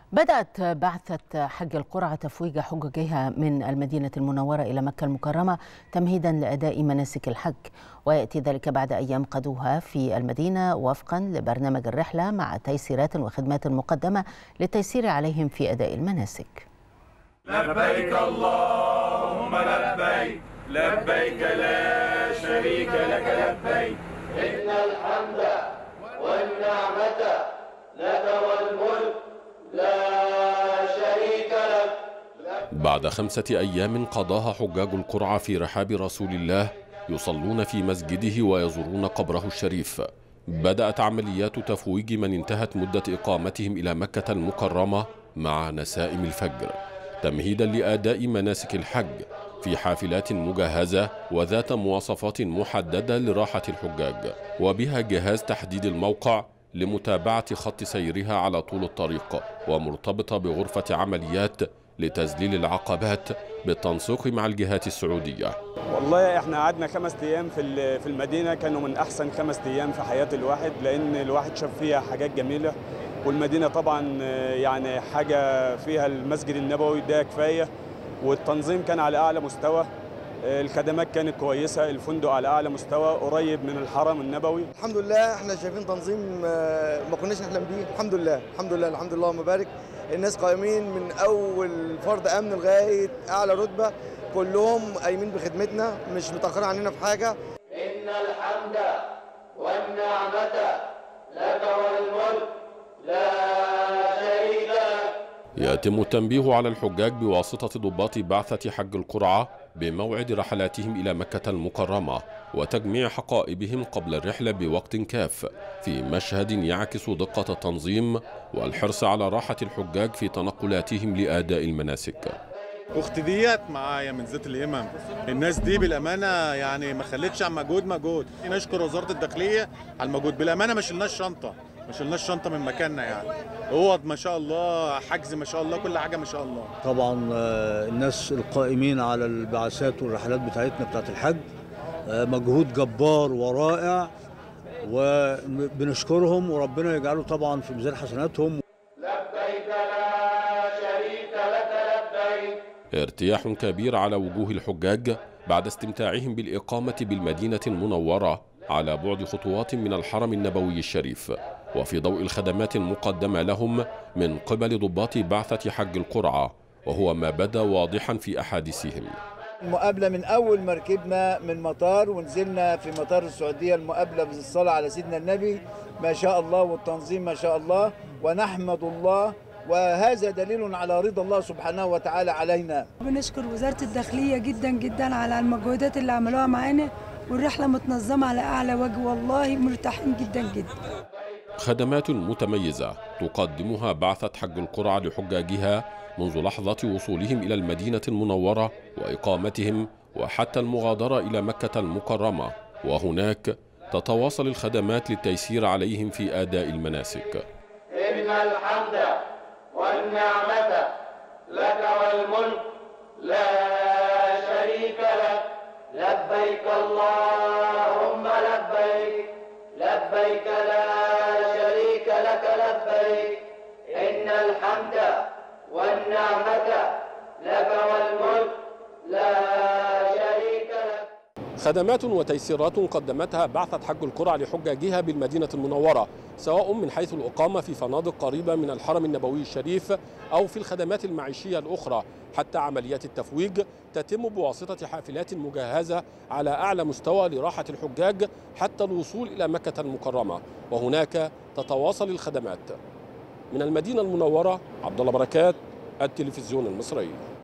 بدأت بعثة حج القرعة تفويج حججها من المدينة المنورة إلى مكة المكرمة تمهيدا لأداء مناسك الحج، ويأتي ذلك بعد أيام قضوها في المدينة وفقا لبرنامج الرحلة مع تيسيرات وخدمات مقدمة للتيسير عليهم في أداء المناسك. لبيك اللهم لبيك، لبيك لا شريك لك لبيك، إن الحمد والنعمة لك والملك لا شريك لك. بعد 5 أيام قضاها حجاج القرعة في رحاب رسول الله يصلون في مسجده ويزورون قبره الشريف. بدأت عمليات تفويج من انتهت مدة إقامتهم إلى مكة المكرمة مع نسائم الفجر تمهيدا لأداء مناسك الحج في حافلات مجهزة وذات مواصفات محددة لراحة الحجاج، وبها جهاز تحديد الموقع لمتابعة خط سيرها على طول الطريق، ومرتبطة بغرفة عمليات لتذليل العقبات بالتنسيق مع الجهات السعودية. والله احنا قعدنا 5 أيام في المدينة، كانوا من أحسن 5 أيام في حياة الواحد، لأن الواحد شاف فيها حاجات جميلة. والمدينة طبعا يعني حاجة فيها المسجد النبوي ده كفاية، والتنظيم كان على أعلى مستوى، الخدمات كانت كويسة، الفندق على أعلى مستوى قريب من الحرم النبوي. الحمد لله احنا شايفين تنظيم ما كناش نحلم بيه. الحمد لله الحمد لله الحمد لله اللهم بارك. الناس قائمين من أول فرد أمن لغاية أعلى رتبة، كلهم قايمين بخدمتنا، مش متأخرين عننا في حاجة. إن الحمد والنعمة لك والملك لا شريك لك. يتم التنبيه على الحجاج بواسطة ضباط بعثة حج القرعة بموعد رحلاتهم إلى مكة المكرمة وتجميع حقائبهم قبل الرحلة بوقت كاف، في مشهد يعكس دقة التنظيم والحرص على راحة الحجاج في تنقلاتهم لأداء المناسك. اختي ديت معايا من ذات اليمن، الناس دي بالامانه يعني ما خلتش عن مجهود. نشكر وزاره الداخليه على المجهود، بالامانه ما شلناش شنطه من مكاننا، يعني اوض ما شاء الله، حجز ما شاء الله، كل حاجه ما شاء الله. طبعا الناس القائمين على البعثات والرحلات بتاعتنا بتاعت الحج مجهود جبار ورائع، وبنشكرهم وربنا يجعله طبعا في ميزان حسناتهم. لبيك لا شريك لك لبيك. ارتياح كبير على وجوه الحجاج بعد استمتاعهم بالإقامة بالمدينة المنورة على بعد خطوات من الحرم النبوي الشريف، وفي ضوء الخدمات المقدمة لهم من قبل ضباط بعثة حج القرعة، وهو ما بدا واضحا في أحاديثهم. المقابلة من أول ما ركبنا من مطار ونزلنا في مطار السعودية، المقابلة بالصلاة على سيدنا النبي ما شاء الله، والتنظيم ما شاء الله، ونحمد الله، وهذا دليل على رضا الله سبحانه وتعالى علينا. بنشكر وزارة الداخلية جدا جدا على المجهودات اللي عملوها معانا، والرحلة متنظمة على أعلى وجه، والله مرتاحين جدا جدا. خدمات متميزة تقدمها بعثة حج القرعة لحجاجها منذ لحظة وصولهم إلى المدينة المنورة وإقامتهم وحتى المغادرة إلى مكة المكرمة، وهناك تتواصل الخدمات للتيسير عليهم في أداء المناسك. إن الحمد والنعمة لك والملك لا شريك لك. لبيك اللهم لبيك، لبيك لا شريك لك لبيك، إن الحمد والنعمة لك والملك لا شريك لك. خدمات وتيسيرات قدمتها بعثة حج القرعة لحجاجها بالمدينة المنورة، سواء من حيث الإقامة في فنادق قريبة من الحرم النبوي الشريف أو في الخدمات المعيشية الأخرى، حتى عمليات التفويج تتم بواسطة حافلات مجهزة على أعلى مستوى لراحة الحجاج حتى الوصول إلى مكة المكرمة، وهناك تتواصل الخدمات. من المدينة المنورة، عبد الله بركات، التلفزيون المصري.